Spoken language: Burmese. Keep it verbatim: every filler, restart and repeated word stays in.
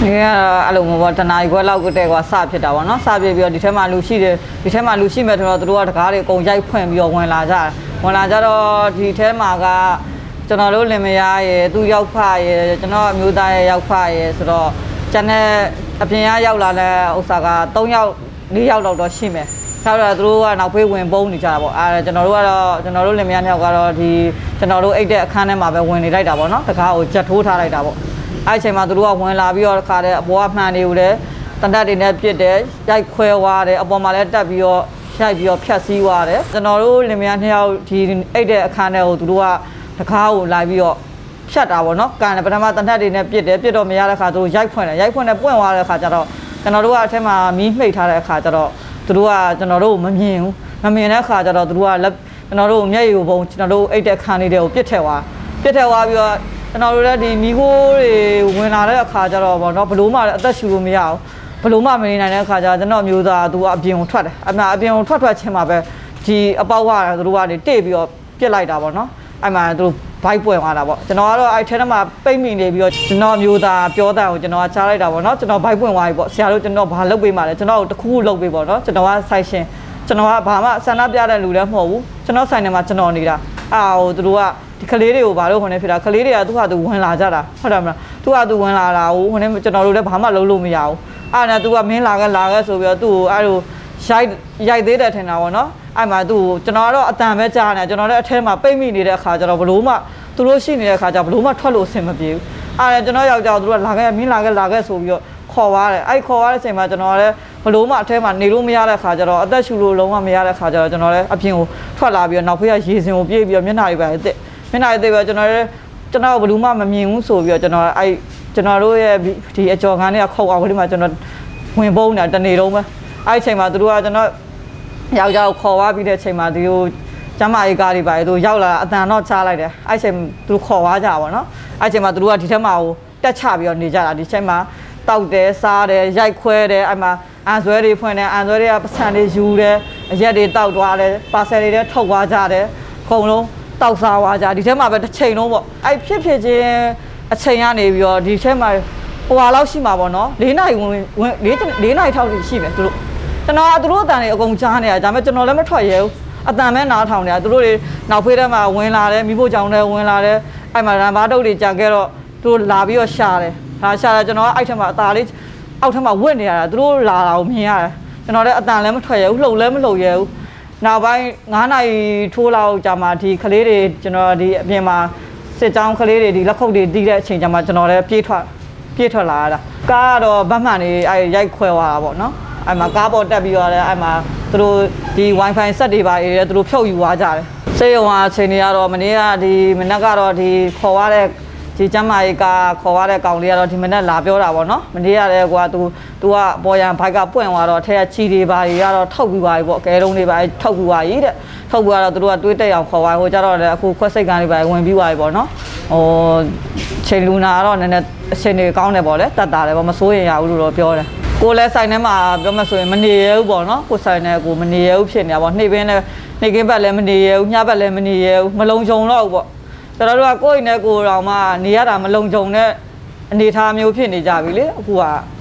အဲ့လိုမျိုးပေါ့တနားခွဲလောက်တဲ့ကွာစဖြစ်တာပေါ့နော်စပြပြီးတော့ဒီထဲမှာလူရှိတယ်ဒီထဲမှာလူရှိမဲ့တော့သူတို့ကတကားတွေအကုန်ရိုက်ဖွင့်ပြီးတော့ဝင်လာကြတယ်ဝင်လာကြတော့ဒီထဲမှာကကျွန်တော်တို့လင်မယားရယ်သူရောက်ဖရယ်ကျွန်တော်အမျိုးသားရယ်ရောက်ဖရယ်ဆိုတော့ကျန်တဲ့အပြင်ကရောက်လာတဲ့ဥစ္စာက၃ယောက်၄ယောက်လောက်တော့ရှိမယ်ထားတော့သူတို့ကနောက်ဖေးဝင်ပုံးနေကြတာပေါ့အဲကျွန်တော်တို့ကတော့ကျွန်တော်တို့လင်မယားနှစ်ယောက်ကတော့ဒီကျွန်တော်တို့အိတ်တဲ့အခန်းထဲမှာပဲဝင်နေလိုက်တာပေါ့နော်တကားကိုကြက်ထိုးထားလိုက်တာပေါ့အဲ့ချိန်မှာသူတို့ကဝင်လာပြီးတော့ခါတဲ့အပေါ်ကမှန်နေဦးတယ်တန်တက်တွေနဲ့ပြစ်တယ်ရိုက်ခွဲသွားတယ်အပေါ်မှာလည်းတက်ပြီးတော့ရိုက်ပြီးတော့ဖြတ်စည်းသွားတယ်ကျွန်တော်တို့လင်မယားနှစ်ယောက်ဒီအိတ်တဲ့အခန်းထဲကိုသူတို့ကတကားကိုလာပြီးတော့ဖြတ်တာပေါ့နော်ကန်ပထမတန်တက်တွေနဲ့ပြစ်တယ်ပြစ်တော့မရတဲ့ခါသူတို့ရိုက်ဖွင့်တယ်ရိုက်ဖွင့်တယ်ပွင့်သွားတဲ့ခါကျတော့ကျွန်တော်တို့ကအထက်မှာမီးမှိတ်ထားတဲ့အခါကျတော့သူတို့ကကျွန်တော်တို့မမြင်ဘူးမမြင်တဲ့အခါကျတော့သူတို့ကကျွန်တော်တို့မျက်ရည်ကိုပုံကျွန်တော်တို့အိတ်တဲ့အခန်းလေးတွေကိုပြစ်ထည့်သွားပြစ်ထည့်သွားပြီးတော့ကျွန်တော်တို့လည်းဒီမီခိုးတွေဝင်လာတဲ့အခါကျတော့ဗောနော်ဘလို့မှအသက်ရှူလို့မရဘူးဘလို့မှမနေနိုင်တဲ့အခါကျကျွန်တော်မျိုးသားသူကအပြင်ကိုထွက်တယ်အမှအပြင်ကိုထွက်ထွက်ချင်းမှာပဲဒီအပေါက်ကသူတို့ကနေတိတ်ပြီးတော့ပြစ်လိုက်တာဗောနော်အဲ့မှာသူတို့ဘိုက်ပွင့်သွားတာဗောကျွန်တော်ကတော့အဲ့ထဲမှာပိတ်မိနေပြီးတော့ကျွန်တော်မျိုးသားပြောတဲ့ကိုကျွန်တော်ကချားလိုက်တာဗောနော်ကျွန်တော်ဘိုက်ပွင့်သွားပြီဗောဆရာတို့ကျွန်တော်ဘာလုပ်ပေးမှလဲကျွန်တော်တခုခုလုပ်ပေးဗောနော်ကျွန်တော်ကဆိုင်ရှင်ကျွန်တော်ကဘာမှဆန္ဒပြတဲ့လူလည်းမဟုတ်ဘူးကျွန်တော်ဆိုင်ထဲမှာကျွန်တော်နေတာအာဟိုသူတို့ကဒီကလေးတွေကိုဘာလို့ခွန်နေဖြစ်တာကလေးတွေကသူ့ဟာသူဝင်လာကြတာဟုတ်တယ်မလားသူ့ဟာသူဝင်လာတာဟိုခွန်နေကျွန်တော်တို့လည်းဘာမှလုပ်လို့မရဘူးအဲ့ဒါသူကမင်းလာခဲ့လာခဲ့ဆိုပြီးတော့သူ့ကိုအဲ့လိုရိုက်ရိုက်သေးတယ်ထင်တာပေါ့နော်အဲ့မှာသူ့ကိုကျွန်တော်ကတော့အတန်ပဲကြားနေကျွန်တော်လည်းအထဲမှာပိတ်မိနေတဲ့အခါကျတော့ဘလို့မှသူတို့ရှိနေတဲ့အခါကျဘလို့မှထွက်လို့အဆင်မပြေဘူးအဲ့ဒါကျွန်တော်ယောက်ျားသူတို့ကလာခဲ့မင်းလာခဲ့လာခဲ့ဆိုပြီးတော့ခေါ်သွားတယ်အဲ့ခေါ်သွားတဲ့အချိန်မှာကျွန်တော်လည်းဘလို့မှအထဲမှာနေလို့မရတဲ့အခါကျတော့အသက်ရှူလို့လုံးဝမရတဲ့အခါကျတော့ကျွန်တော်လည်းအပြင်ကိုထွက်လာပြီးတော့နောက်ဖေးကရေစင်ကိုပြေးပြီးတော့မျက်နှာတွေပဲတက်မျက်နှာတွေပဲကျွန်တော်လည်းကျွန်တော်ဘယ်သူမှမမြင်ဘူးဆိုပြီးတော့ကျွန်တော်အဲ့ကျွန်တော်တို့ရဲ့ဒီအကြော်ခန်းတွေကခုတ်အောင်ကလေးမှာကျွန်တော်ဝင်ပုံးနေတာတနေ့လုံးပဲအဲ့အချိန်မှာသူတို့ကကျွန်တော်ယောက်ျားကိုခေါ်သွားပြီးတဲ့အချိန်မှာဒီလိုကျမကြီးကားတွေပါသူရောက်လာအတန်တော့ချလိုက်တယ်အဲ့အချိန်သူတို့ခေါ်သွားကြပါတော့အဲ့အချိန်မှာသူတို့ကဒီထက်မှဟိုတက်ချပြီးတော့နေကြတာဒီချိန်မှာတောက်တယ်စားတယ်ရိုက်ခွဲတယ်အဲ့မှာအန်ဆွဲတွေဖွင့်တယ်အန်ဆွဲတွေကပစံတွေယူတယ်အရက်တွေတောက်သွားတယ်ပါဆယ်တွေလည်းထုတ်သွားကြတယ်ခုံလုံးတောက်စားသွားကြဒီထဲမှာပဲတစ်ချိန်လုံးပေါ့အဲ့ဖြစ်ဖြစ်ချင်းအချိန်ကနေပြီးတော့ဒီထဲမှာဟိုဟာလောက်ရှိမှာပေါ့နော်၄နာရီဝင်၄၄နာရီထောက်ရှိမယ်သူတို့ကျွန်တော်သူတို့အတန်တွေအကုန်ကြားနေတာဒါပေမဲ့ကျွန်တော်လည်းမထွက်ရဲဘူးအတန်ပဲနားထောင်နေတာသူတို့တွေနောက်ဖေးထဲမှာဝင်လာတယ်မိဖို့ကြောင်တွေဝင်လာတယ်အဲ့မှာရံပါတုတ်တွေကြာခဲ့တော့သူတို့လာပြီးတော့ရှာတယ်ဒါရှာတယ်ကျွန်တော်ကအဲ့ထက်မှာအตาလေးအောက်ထက်မှာဝစ်နေရတာသူတို့လာတာကိုမြင်ရတယ်ကျွန်တော်လည်းအတန်လည်းမထွက်ရဲဘူးလှုပ်လည်းမလှုပ်ရဲဘူးနောက်ပိုင်း၅နာရီထိုးလောက်ကြာမှဒီကလေးတွေကျွန်တော်ဒီအပြင်မှာစစ်ကြောင်းကလေးတွေဒီလက်ခုပ်တွေတီးတဲ့အချိန်ကြာမှကျွန်တော်လည်းပြေးထွက်ပြေးထွက်လာရတာကားကတော့ဗတ်မှန်နေအဲရိုက်ခွဲသွားတာပေါ့နော်အဲ့မှာကားပေါ်တက်ပြီးတော့လည်းအဲ့မှာသူတို့ဒီ wifi ဆက်တွေပါရေးသူတို့ဖြုတ်ယူသွားကြတယ်စေယုံဟာအချိန်တွေကတော့မနေ့ကဒီမနက်ကတော့ဒီခေါ်ရတဲ့ဒီကျမ်းမာရေးကခေါ်ရတဲ့ကောင်လေးကတော့ဒီမနက်လာပြောတာပေါ့နော်မနေ့ကလည်းကွာ तू तू ကပေါ်ရန်ဘိုက်ကပွင့်သွားတော့အထက်ကချီတွေပါတွေကတော့ထောက်ပြီးပါပြီပေါ့ကဲတုံးတွေပါထောက်ပြီးပါကြီးတဲ့ထောက်ပြီးတော့သူတို့ကတွေးတက်အောင်ခေါ်သွားဟိုကြတော့လည်းအခုခွက်စိတ်ကန်းတွေပါဝင်ပြီးပါပြီပေါ့နော်ဟိုချိန်လူနာကတော့နည်းနည်းအချိန်တွေကောင်းတယ်ပေါ့လေတတ်တာတယ်ပေါ့မစိုးရင်ရဘူးလို့တော့ပြောတယ်ကိုလည်းဆိုင်ထဲမှာပြောမှဆိုရင်မနေရဘူးပေါ့နော်ကိုဆိုင်ထဲကိုမနေရဘူးဖြစ်နေတာပေါ့နှိပ်ပင်းနဲ့နှိပ်ကင်းဘက်လည်းမနေရဘူးညဘက်လည်းမနေရဘူးမလုံခြုံတော့ဘူးပေါ့ကျွန်တော်တို့ကကိုယ့်အိမ်နဲ့ကိုယ်တော်မှနေရတာမလုံခြုံတဲ့အနေအထားမျိုးဖြစ်နေကြပြီလေအခုက